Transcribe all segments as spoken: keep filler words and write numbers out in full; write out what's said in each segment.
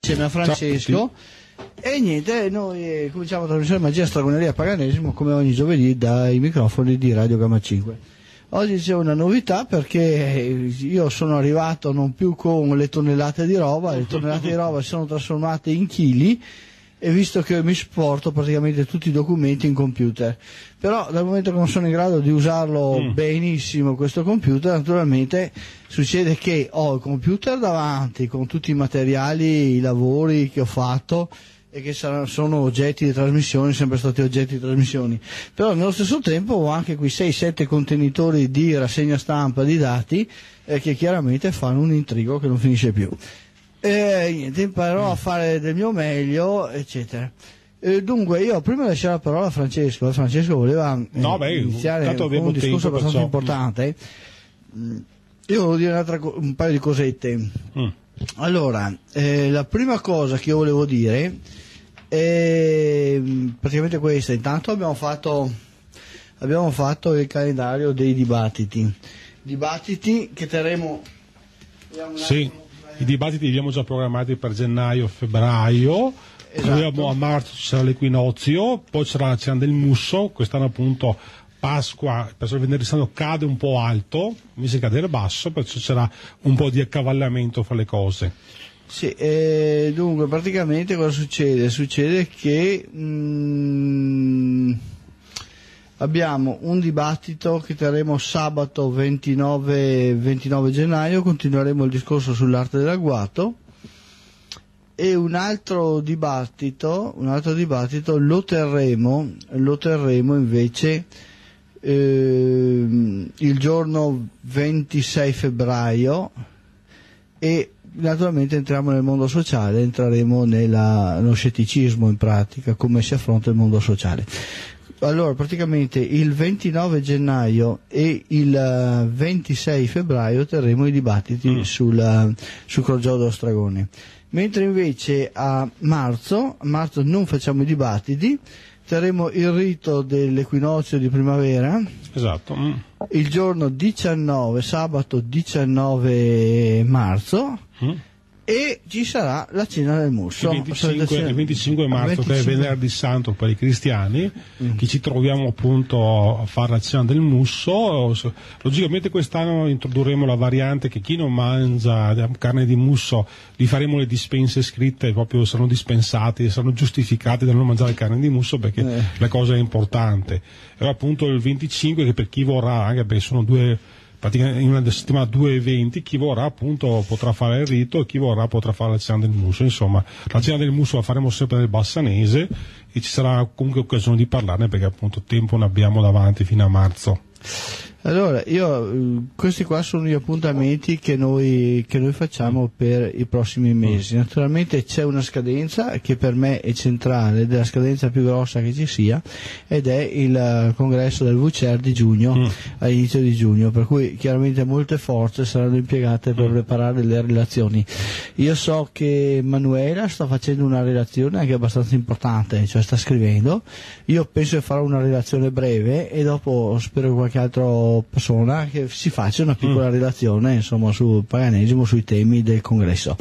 Insieme a Francesco. E niente, noi eh, cominciamo la trasmissione Magia, Stregoneria e Paganesimo come ogni giovedì dai microfoni di Radio Gamma cinque. Oggi c'è una novità perché io sono arrivato non più con le tonnellate di roba, le tonnellate di roba si sono trasformate in chili, e visto che mi sporto praticamente tutti i documenti in computer, però dal momento che non sono in grado di usarlo mm. benissimo questo computer, naturalmente succede che ho il computer davanti con tutti i materiali, i lavori che ho fatto e che saranno, sono oggetti di trasmissione, sempre stati oggetti di trasmissioni, però nello stesso tempo ho anche qui sei sette contenitori di rassegna stampa di dati eh, che chiaramente fanno un intrigo che non finisce più. E niente, imparerò a fare del mio meglio, eccetera. E dunque, io prima di lasciare la parola a Francesco, Francesco voleva eh, no, beh, iniziare con un discorso abbastanza perciò. importante. Io volevo dire un'altra, un paio di cosette. Mm. Allora, eh, la prima cosa che io volevo dire è praticamente questa. Intanto abbiamo fatto, abbiamo fatto il calendario dei dibattiti. Dibattiti che terremo. Sì. I dibattiti li abbiamo già programmati per gennaio, febbraio, esatto. A marzo ci sarà l'equinozio, poi c'era la cena del musso, quest'anno appunto Pasqua, perché il venerdì santo cade un po' alto, invece di cadere basso, perciò c'era un po' di accavallamento fra le cose. Sì, eh, dunque praticamente cosa succede? Succede che mm, abbiamo un dibattito che terremo sabato ventinove gennaio, continueremo il discorso sull'arte dell'agguato, e un altro dibattito, un altro dibattito lo terremo, lo terremo invece eh, il giorno ventisei febbraio, e naturalmente entriamo nel mondo sociale, entreremo nello scetticismo in pratica, come si affronta il mondo sociale. Allora, praticamente il ventinove gennaio e il ventisei febbraio terremo i dibattiti mm. sul, sul Crogiolo dello Stragone, mentre invece a marzo, a marzo non facciamo i dibattiti, terremo il rito dell'equinozio di primavera, esatto. Mm. il giorno diciannove, sabato diciannove marzo, mm. e ci sarà la cena del musso il venticinque, il venticinque marzo, venticinque. Che è venerdì santo per i cristiani, mm. che ci troviamo appunto a fare la cena del musso. Logicamente quest'anno introdurremo la variante che chi non mangia carne di musso gli faremo le dispense scritte, proprio saranno dispensati, saranno giustificati da non mangiare carne di musso, perché eh. la cosa è importante. E appunto il venticinque, che per chi vorrà, anche perché sono due, praticamente in una settimana due eventi, chi vorrà appunto potrà fare il rito e chi vorrà potrà fare la cena del musso. Insomma, la cena del musso la faremo sempre nel Bassanese e ci sarà comunque occasione di parlarne, perché appunto tempo ne abbiamo davanti fino a marzo. Allora, io, questi qua sono gli appuntamenti che noi, che noi facciamo per i prossimi mesi. Naturalmente c'è una scadenza che per me è centrale, ed è la scadenza più grossa che ci sia, ed è il congresso del V C E R di giugno, mm. all'inizio di giugno, per cui chiaramente molte forze saranno impiegate per mm. preparare le relazioni. Io so che Manuela sta facendo una relazione anche abbastanza importante, cioè sta scrivendo. Io penso che farò una relazione breve e dopo spero che qualche altro persona che si faccia una piccola mm. relazione, insomma, sul paganesimo, sui temi del congresso.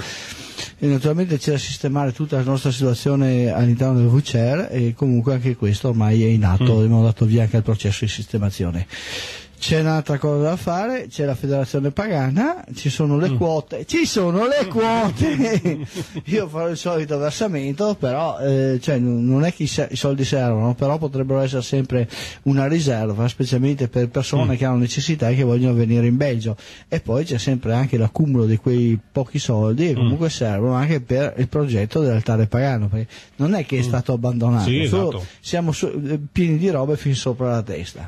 E naturalmente c'è da sistemare tutta la nostra situazione all'interno del V C E R, e comunque anche questo ormai è in atto, mm. abbiamo dato via anche al processo di sistemazione. C'è un'altra cosa da fare, c'è la federazione pagana, ci sono le mm. quote, ci sono le quote, io farò il solito versamento, però eh, cioè, non è che i soldi servono, però potrebbero essere sempre una riserva, specialmente per persone mm. che hanno necessità e che vogliono venire in Belgio, e poi c'è sempre anche l'accumulo di quei pochi soldi che comunque mm. servono anche per il progetto dell'altare pagano, perché non è che è stato abbandonato, sì, solo esatto. siamo su, pieni di robe fin sopra la testa.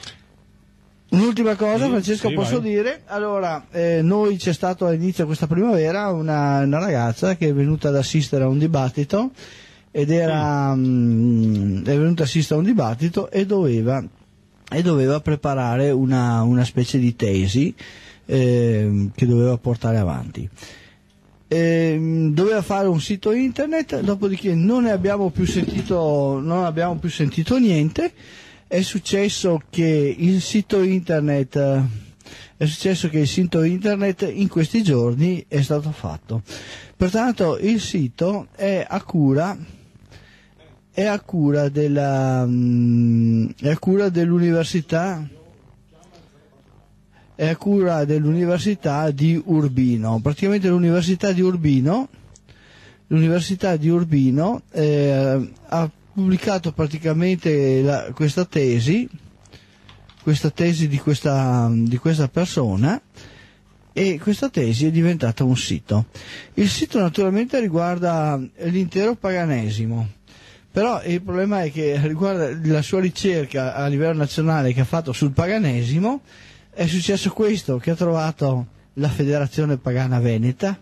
Un'ultima cosa, sì, Francesco, sì, posso vai. dire? Allora, eh, noi c'è stato all'inizio questa primavera una, una ragazza che è venuta ad assistere a un dibattito, ed era mm. mh, è venuta ad assistere a un dibattito e doveva, e doveva preparare una, una specie di tesi eh, che doveva portare avanti. E, doveva fare un sito internet, dopodiché non ne abbiamo più sentito, non abbiamo più sentito niente. È successo che il sito internet È successo che il sito internet in questi giorni è stato fatto. Pertanto il sito è a cura, è a cura della, è a cura dell'università, è a cura dell'università di Urbino. Praticamente l'università di Urbino, l'università di Urbino eh, ha pubblicato praticamente la, questa tesi, questa tesi di questa, di questa persona, e questa tesi è diventata un sito. Il sito naturalmente riguarda l'intero paganesimo, però il problema è che riguarda la sua ricerca a livello nazionale che ha fatto sul paganesimo. È successo questo, che ha trovato la Federazione Pagana Veneta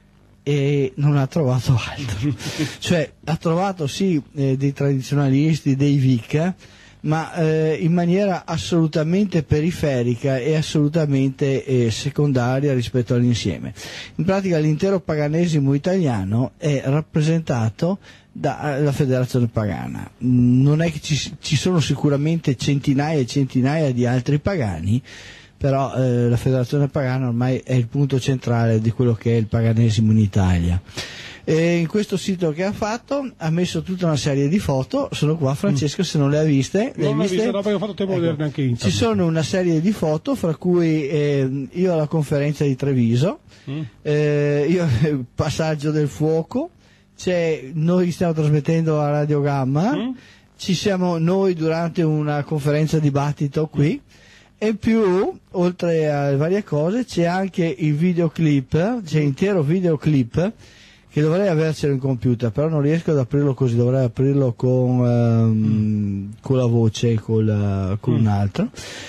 e non ha trovato altro. Cioè ha trovato sì eh, dei tradizionalisti, dei Wicca, ma eh, in maniera assolutamente periferica e assolutamente eh, secondaria rispetto all'insieme. In pratica l'intero paganesimo italiano è rappresentato dalla Federazione Pagana. Non è che ci, ci sono sicuramente centinaia e centinaia di altri pagani, però eh, la Federazione Pagana ormai è il punto centrale di quello che è il paganesimo in Italia. E in questo sito che ha fatto ha messo tutta una serie di foto. Sono qua, Francesco, mm. se non le ha viste, le non hai viste? Vista, no, perché ho fatto tempo ecco. a vederne anche internet. Ci sono una serie di foto, fra cui eh, io alla conferenza di Treviso, mm. eh, io il passaggio del fuoco, c'è, noi stiamo trasmettendo a Radio Gamma, mm. ci siamo noi durante una conferenza dibattito qui. Mm. E in più, oltre a varie cose, c'è anche il videoclip, c'è intero videoclip che dovrei avercelo in computer, però non riesco ad aprirlo così, dovrei aprirlo con, um, mm. con la voce, con, la, con mm. un altro.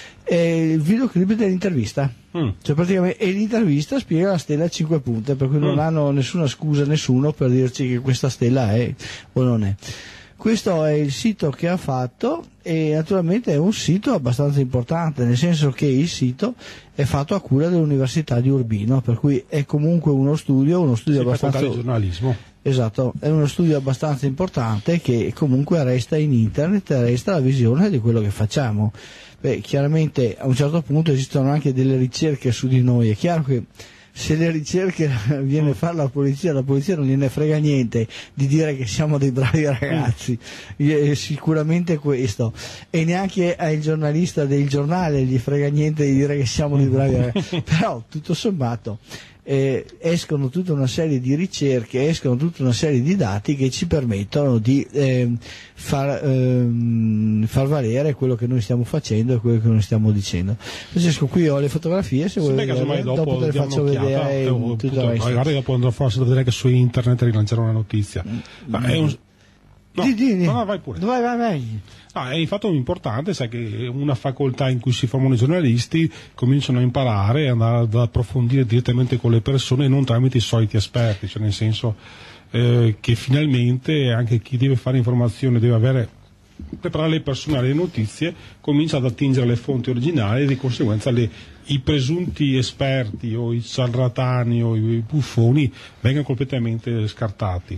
E il videoclip dell'intervista, mm. cioè praticamente, e l'intervista spiega la stella a cinque punte, per cui mm. non hanno nessuna scusa nessuno per dirci che questa stella è o non è. Questo è il sito che ha fatto, e naturalmente è un sito abbastanza importante, nel senso che il sito è fatto a cura dell'Università di Urbino, per cui è comunque uno studio, uno studio sì, abbastanza... di giornalismo. Esatto, è uno studio abbastanza importante che comunque resta in internet, resta la visione di quello che facciamo. Beh, chiaramente a un certo punto esistono anche delle ricerche su di noi, è chiaro che se le ricerche viene a fare la polizia, la polizia non gliene frega niente di dire che siamo dei bravi ragazzi, mm. sicuramente questo, e neanche al giornalista del giornale gli frega niente di dire che siamo dei bravi ragazzi, però tutto sommato eh, escono tutta una serie di ricerche, escono tutta una serie di dati che ci permettono di eh, far, ehm, far valere quello che noi stiamo facendo e quello che noi stiamo dicendo. Francesco, qui ho le fotografie, se vuoi vedere, dopo, dopo te le faccio vedere eh, oh, tutto il resto. Magari dopo andrò forse a vedere che su internet rilancerò una notizia. Mm. Ma è un... No, di, di, di. no, no, vai pure. Vai, vai, vai. Ah, è un fatto importante, sai che una facoltà in cui si formano i giornalisti cominciano a imparare, andare ad approfondire direttamente con le persone e non tramite i soliti esperti, cioè nel senso eh, che finalmente anche chi deve fare informazione deve avere, preparare le persone alle notizie, comincia ad attingere le fonti originali e di conseguenza le, i presunti esperti o i ciarlatani o i buffoni vengono completamente scartati.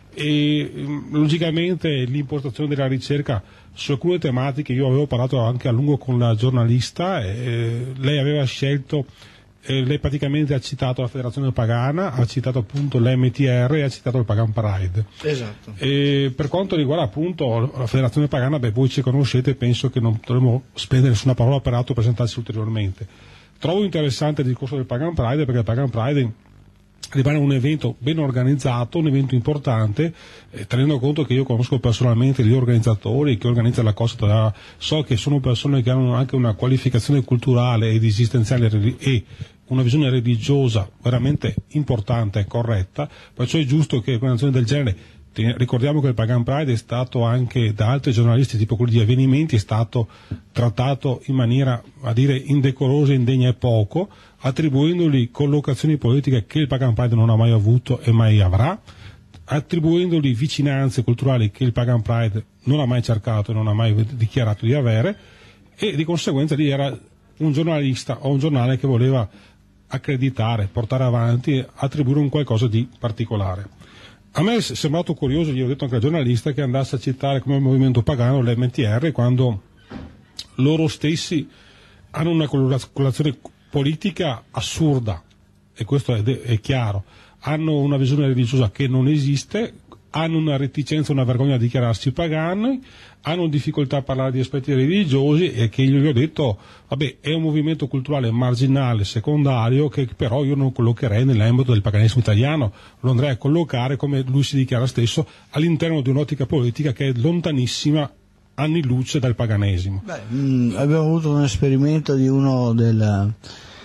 E logicamente l'impostazione della ricerca su alcune tematiche, io avevo parlato anche a lungo con la giornalista, eh, lei aveva scelto, eh, lei praticamente ha citato la Federazione Pagana, ha citato appunto l'M T R e ha citato il Pagan Pride. Esatto. E per quanto riguarda appunto la Federazione Pagana, beh, voi ci conoscete, penso che non dovremmo spendere nessuna parola per autopresentarsi ulteriormente. Trovo interessante il discorso del Pagan Pride, perché il Pagan Pride rimane un evento ben organizzato, un evento importante, eh, tenendo conto che io conosco personalmente gli organizzatori che organizzano la cosa, so che sono persone che hanno anche una qualificazione culturale ed esistenziale e una visione religiosa veramente importante e corretta, perciò è giusto che un'azione del genere, ricordiamo che il Pagan Pride è stato anche da altri giornalisti, tipo quelli di Avvenimenti, è stato trattato in maniera, a dire, indecorosa, indegna e poco, attribuendogli collocazioni politiche che il Pagan Pride non ha mai avuto e mai avrà, attribuendogli vicinanze culturali che il Pagan Pride non ha mai cercato e non ha mai dichiarato di avere, e di conseguenza lì era un giornalista o un giornale che voleva accreditare, portare avanti, attribuire un qualcosa di particolare. A me è sembrato curioso, gli ho detto anche al giornalista, che andasse a citare come movimento pagano l'M T R quando loro stessi hanno una colorazione politica assurda, e questo è, è chiaro, hanno una visione religiosa che non esiste, hanno una reticenza, una vergogna a dichiararsi pagani, hanno difficoltà a parlare di aspetti religiosi, e che io gli ho detto, vabbè, è un movimento culturale marginale, secondario, che però io non collocherei nell'ambito del paganesimo italiano, lo andrei a collocare, come lui si dichiara stesso, all'interno di un'ottica politica che è lontanissima anni luce dal paganesimo. Beh, mh, abbiamo avuto un esperimento di uno del,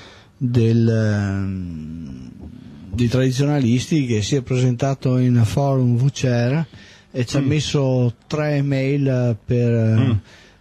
del di tradizionalisti che si è presentato in forum V C E R e ci mm. ha messo tre mail per mm.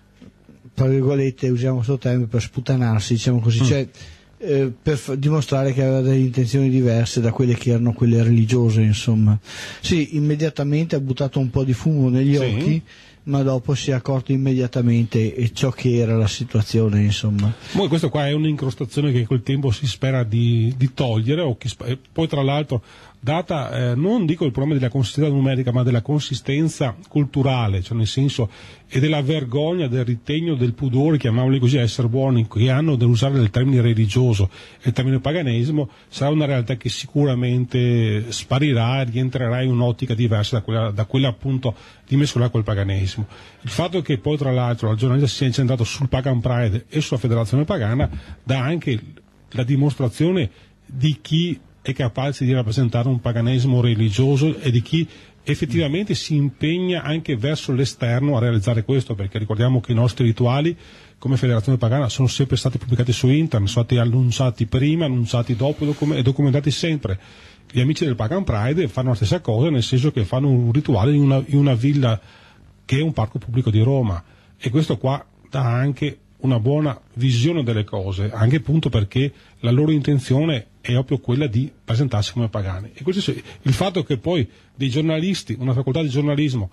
tra virgolette, usiamo questo termine, per sputanarsi, diciamo così, mm. cioè eh, per f- dimostrare che aveva delle intenzioni diverse da quelle che erano quelle religiose, insomma. Sì, immediatamente ha buttato un po' di fumo negli sì. occhi, ma dopo si è accorto immediatamente e ciò che era la situazione, insomma. Poi questo qua è un'incrostazione che col tempo si spera di, di togliere, o chi sp- poi tra l'altro data, eh, non dico il problema della consistenza numerica, ma della consistenza culturale, cioè nel senso, e della vergogna, del ritegno, del pudore, chiamiamoli così, a essere buoni, che hanno dell'usare il termine religioso e il termine paganesimo, sarà una realtà che sicuramente sparirà e rientrerà in un'ottica diversa da quella, da quella appunto di mescolare col paganesimo. Il fatto che poi tra l'altro la giornalista si sia incentrato sul Pagan Pride e sulla federazione pagana dà anche la dimostrazione di chi è capace di rappresentare un paganesimo religioso e di chi effettivamente si impegna anche verso l'esterno a realizzare questo, perché ricordiamo che i nostri rituali come federazione pagana sono sempre stati pubblicati su internet, sono stati annunciati prima, annunciati dopo e documentati sempre. Gli amici del Pagan Pride fanno la stessa cosa, nel senso che fanno un rituale in una, in una villa che è un parco pubblico di Roma, e questo qua dà anche una buona visione delle cose, anche appunto perché la loro intenzione è proprio quella di presentarsi come pagani. E questo, il fatto che poi dei giornalisti, una facoltà di giornalismo,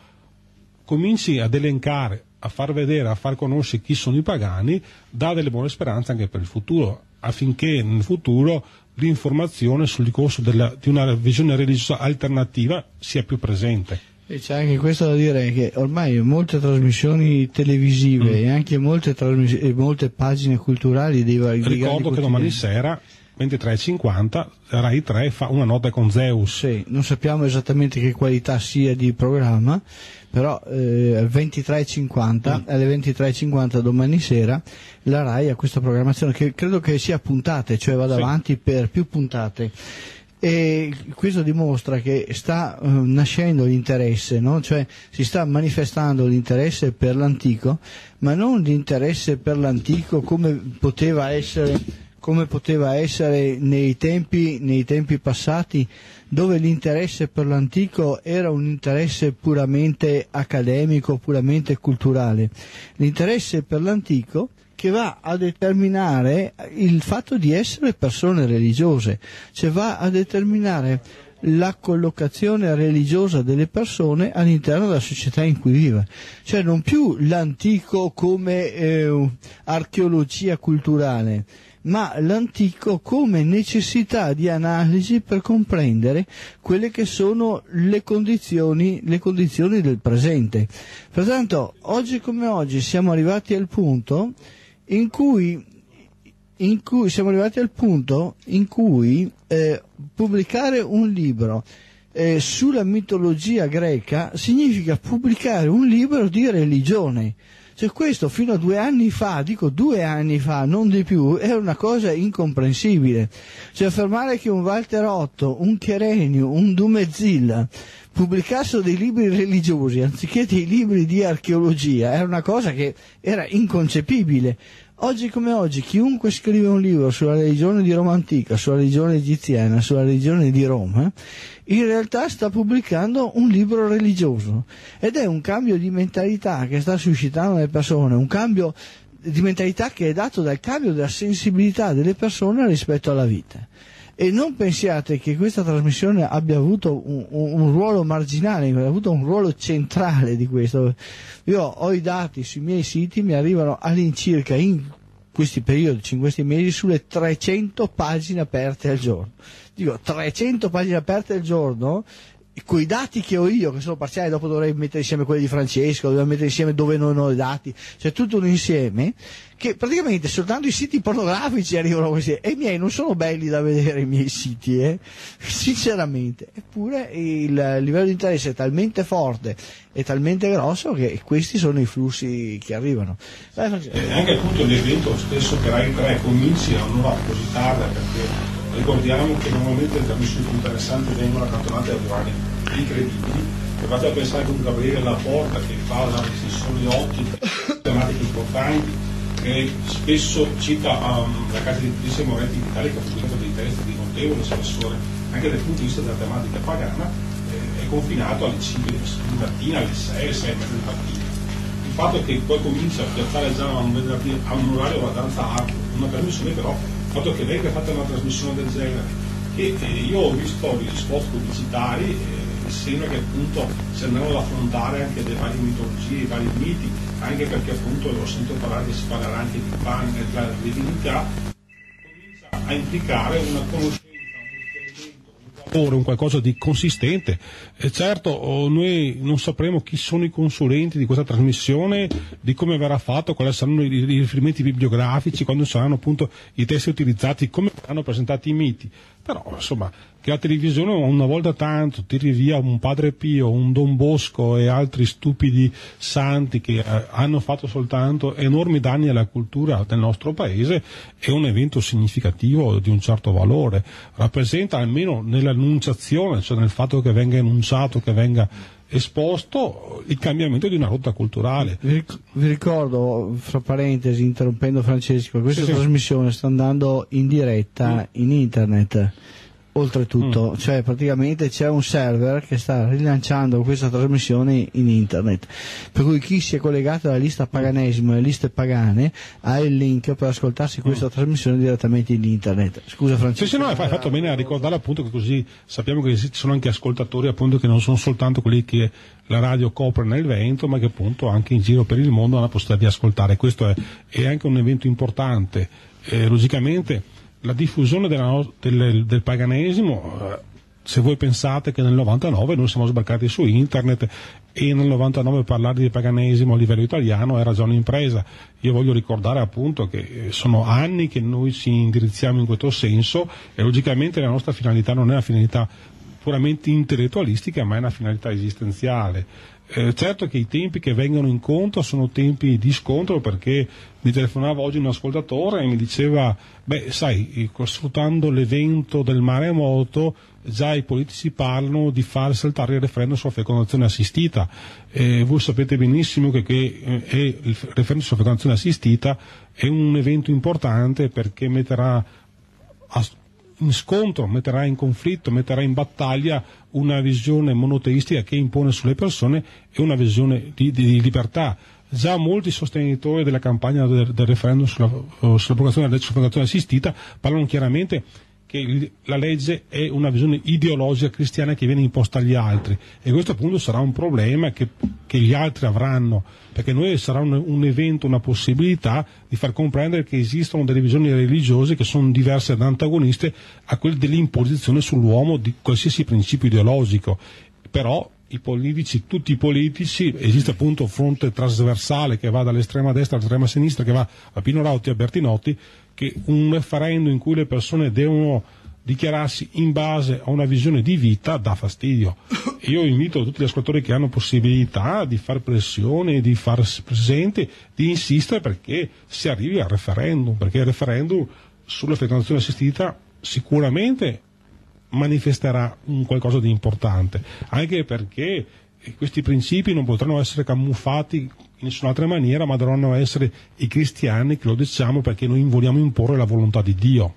cominci ad elencare, a far vedere, a far conoscere chi sono i pagani, dà delle buone speranze anche per il futuro, affinché nel futuro l'informazione sul discorso della, di una visione religiosa alternativa sia più presente. E c'è anche questo da dire, che ormai molte trasmissioni televisive mm. e anche molte, trasmiss- molte pagine culturali dei vari ricordo che domani sera ventitré e cinquanta Rai tre fa Una notte con Zeus. Sì, non sappiamo esattamente che qualità sia di programma, però eh, ventitré e cinquanta mm. alle ventitré e cinquanta domani sera la Rai ha questa programmazione che credo che sia a puntate, cioè vada sì. avanti per più puntate. E questo dimostra che sta uh, nascendo l'interesse, no? Cioè si sta manifestando l'interesse per l'antico, ma non l'interesse per l'antico come poteva essere, come poteva essere nei tempi, nei tempi passati, dove l'interesse per l'antico era un interesse puramente accademico, puramente culturale. L'interesse per l'antico che va a determinare il fatto di essere persone religiose, cioè va a determinare la collocazione religiosa delle persone all'interno della società in cui vive, cioè non più l'antico come eh, archeologia culturale, ma l'antico come necessità di analisi per comprendere quelle che sono le condizioni, le condizioni del presente. Pertanto, oggi come oggi siamo arrivati al punto in cui, in cui siamo arrivati al punto in cui eh, pubblicare un libro eh, sulla mitologia greca significa pubblicare un libro di religione. Cioè questo fino a due anni fa, dico due anni fa, non di più, era una cosa incomprensibile. Cioè affermare che un Walter Otto, un Cherenio, un Dumezilla pubblicassero dei libri religiosi anziché dei libri di archeologia era una cosa che era inconcepibile. Oggi come oggi chiunque scrive un libro sulla religione di Roma antica, sulla religione egiziana, sulla religione di Roma, in realtà sta pubblicando un libro religioso, ed è un cambio di mentalità che sta suscitando nelle persone, un cambio di mentalità che è dato dal cambio della sensibilità delle persone rispetto alla vita. E non pensiate che questa trasmissione abbia avuto un, un, un ruolo marginale, ha avuto un ruolo centrale di questo. Io ho i dati sui miei siti, mi arrivano all'incirca in questi periodi, in questi mesi, sulle trecento pagine aperte al giorno. Dico, trecento pagine aperte al giorno con i dati che ho io, che sono parziali, dopo dovrei mettere insieme quelli di Francesco, dovrei mettere insieme dove non ho i dati, c'è tutto un insieme che praticamente soltanto i siti pornografici arrivano così, e i miei non sono belli da vedere, i miei siti, eh? Sinceramente, eppure il livello di interesse è talmente forte e talmente grosso che questi sono i flussi che arrivano. E anche appunto l'evento stesso che Rai tre cominci a un'ora così tarda, perché ricordiamo che normalmente le trasmissioni più interessanti vengono accantonate a orari incredibili, e fate a pensare con Gabriele Laporta che fa una recensione ottica, tematiche importanti, che spesso cita um, la casa editrice Moretti d'Italia, che ha pubblicato dei testi di notevole spessore anche dal punto di vista della tematica pagana, eh, è confinato alle cinque di mattina, alle sei, alle sei e mezza di mattina. Il fatto che poi comincia a piazzare già un venerdì a un orario abbastanza arduo, una trasmissione però, il fatto che venga fatta una trasmissione del genere, che eh, io ho visto gli spot pubblicitari, eh, sembra che appunto si andranno ad affrontare anche le varie mitologie, i vari miti, anche perché appunto ho sentito parlare che si parlerà anche di pan e della divinità, comincia a implicare una conoscenza, un qualcosa di consistente. E certo, noi non sapremo chi sono i consulenti di questa trasmissione, di come verrà fatto, quali saranno i riferimenti bibliografici, quando saranno appunto i testi utilizzati, come verranno presentati i miti. Però insomma, che la televisione una volta tanto tiri via un Padre Pio, un Don Bosco e altri stupidi santi che eh, hanno fatto soltanto enormi danni alla cultura del nostro paese, è un evento significativo di un certo valore, rappresenta almeno nell'annunciazione, cioè nel fatto che venga enunciato, che venga esposto, il cambiamento di una rotta culturale. Vi ricordo, fra parentesi, interrompendo Francesco, questa sì, trasmissione sì. sta andando in diretta mm. in internet. Oltretutto, mm. cioè praticamente c'è un server che sta rilanciando questa trasmissione in internet, per cui chi si è collegato alla lista paganesimo e alle liste pagane ha il link per ascoltarsi questa mm. trasmissione direttamente in internet. Scusa Francesco. Sì, sì, no, hai fatto bene a ricordare appunto che così sappiamo che ci sono anche ascoltatori appunto che non sono soltanto quelli che la radio copre nel Veneto, ma che appunto anche in giro per il mondo hanno la possibilità di ascoltare. Questo è, è anche un evento importante. Eh, logicamente la diffusione della, del, del paganesimo, eh, se voi pensate che nel novantanove noi siamo sbarcati su internet e nel novantanove parlare di paganesimo a livello italiano era già un'impresa, io voglio ricordare appunto che sono anni che noi ci indirizziamo in questo senso e logicamente la nostra finalità non è una finalità puramente intellettualistica, ma è una finalità esistenziale. Eh, certo che i tempi che vengono incontro sono tempi di scontro, perché mi telefonava oggi un ascoltatore e mi diceva, beh sai, sfruttando l'evento del maremoto già i politici parlano di far saltare il referendum sulla fecondazione assistita. Eh, voi sapete benissimo che, che eh, il referendum sulla fecondazione assistita è un evento importante perché metterà a in scontro, metterà in conflitto, metterà in battaglia una visione monoteistica che impone sulle persone e una visione di, di, di libertà. Già molti sostenitori della campagna del, del referendum sulla, sull'abrogazione della legge sulla fecondazione assistita parlano chiaramente che la legge è una visione ideologica cristiana che viene imposta agli altri, e questo appunto sarà un problema che, che gli altri avranno, perché noi sarà un, un evento, una possibilità di far comprendere che esistono delle visioni religiose che sono diverse ed antagoniste a quelle dell'imposizione sull'uomo di qualsiasi principio ideologico. Però i politici, tutti i politici, esiste appunto un fronte trasversale che va dall'estrema destra all'estrema sinistra, che va a Pino Rauti a Bertinotti, che un referendum in cui le persone devono dichiararsi in base a una visione di vita dà fastidio. E io invito tutti gli ascoltatori che hanno possibilità di fare pressione, di farsi presenti, di insistere perché si arrivi al referendum, perché il referendum sulla fecondazione assistita sicuramente manifesterà un qualcosa di importante, anche perché questi principi non potranno essere camuffati in nessun'altra maniera, ma dovranno essere i cristiani che lo diciamo, perché noi vogliamo imporre la volontà di Dio.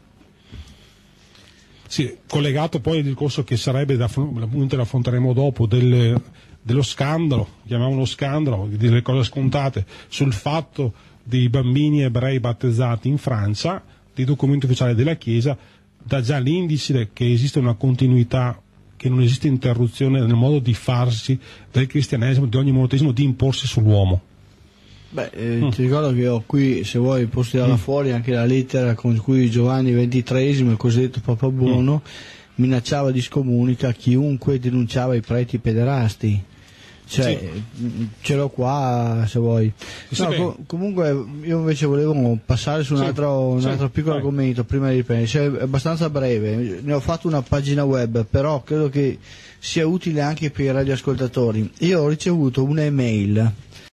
Sì, collegato poi al discorso che sarebbe, da, appunto, lo affronteremo dopo, del, dello scandalo, chiamiamolo scandalo, delle cose scontate, sul fatto dei bambini ebrei battezzati in Francia, dei documenti ufficiali della Chiesa, dà già l'indice che esiste una continuità, che non esiste interruzione nel modo di farsi del cristianesimo, di ogni monoteismo, di imporsi sull'uomo. Beh, eh, mm. ti ricordo che ho qui, se vuoi, posso tirarla mm. fuori anche la lettera con cui Giovanni ventitreesimo, il cosiddetto Papa Buono, mm. minacciava di scomunica chiunque denunciava i preti pederasti. Cioè, sì. Ce l'ho qua se vuoi. No, com- comunque io invece volevo passare su un sì. altro, un sì. altro piccolo Vai. argomento prima di riprendere, cioè, è abbastanza breve, ne ho fatto una pagina web, però credo che sia utile anche per i radioascoltatori. Io ho ricevuto un'email